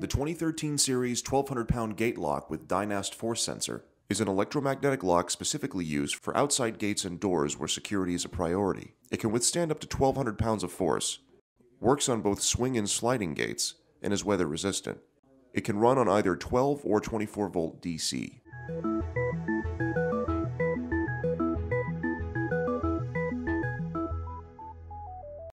The 2013 series 1200-pound gate lock with Dynastat force sensor is an electromagnetic lock specifically used for outside gates and doors where security is a priority. It can withstand up to 1200 pounds of force, works on both swing and sliding gates, and is weather resistant. It can run on either 12 or 24 volt DC.